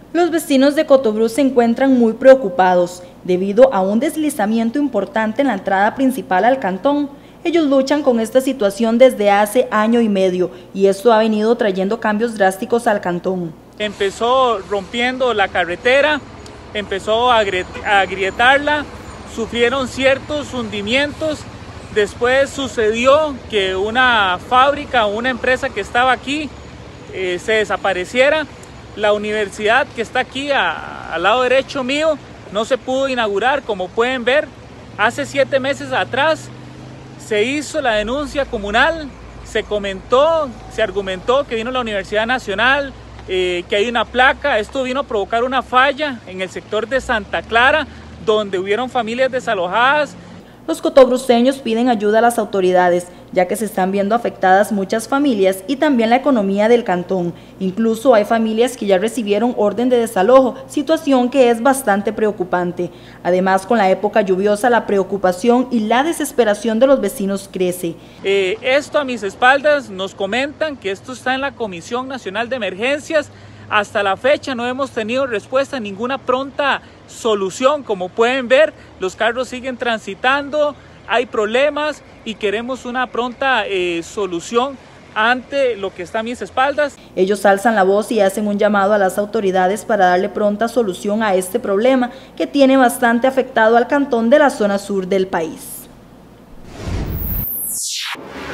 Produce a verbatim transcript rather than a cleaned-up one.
Los vecinos de Cotobruz se encuentran muy preocupados debido a un deslizamiento importante en la entrada principal al cantón. Ellos luchan con esta situación desde hace año y medio y esto ha venido trayendo cambios drásticos al cantón. Empezó rompiendo la carretera, empezó a agrietarla, sufrieron ciertos hundimientos. Después sucedió que una fábrica, una empresa que estaba aquí eh, se desapareciera. La universidad que está aquí a, al lado derecho mío no se pudo inaugurar, como pueden ver. Hace siete meses atrás se hizo la denuncia comunal, se comentó, se argumentó que vino la Universidad Nacional, eh, que hay una placa. Esto vino a provocar una falla en el sector de Santa Clara, donde hubieron familias desalojadas. Los cotobruceños piden ayuda a las autoridades, ya que se están viendo afectadas muchas familias y también la economía del cantón. Incluso hay familias que ya recibieron orden de desalojo, situación que es bastante preocupante. Además, con la época lluviosa, la preocupación y la desesperación de los vecinos crece. Eh, esto a mis espaldas nos comentan que esto está en la Comisión Nacional de Emergencias. Hasta la fecha no hemos tenido respuesta, ninguna pronta solución. Como pueden ver, los carros siguen transitando, hay problemas y queremos una pronta eh, solución ante lo que está a mis espaldas. Ellos alzan la voz y hacen un llamado a las autoridades para darle pronta solución a este problema que tiene bastante afectado al cantón de la zona sur del país.